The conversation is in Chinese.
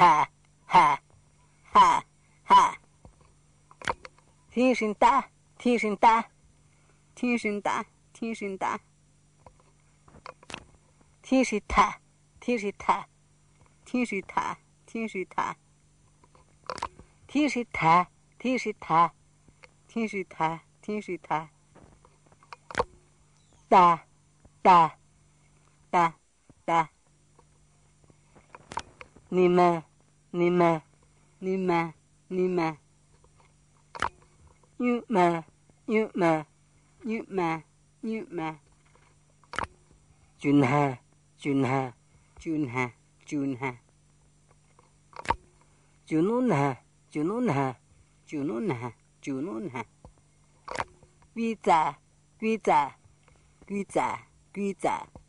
哈哈哈哈。天生大，天生大，天生大，天生大。天是他，天是他，天是他，天是他。天是他，天是他，天是他，天是他。大，大，大，大。你们，你们，你们，你们。你们，你们，你们，你们。俊汉，俊汉，俊汉，俊汉。就弄呐，就弄呐，就弄呐，就弄呐。鬼仔，鬼仔，鬼仔，鬼仔。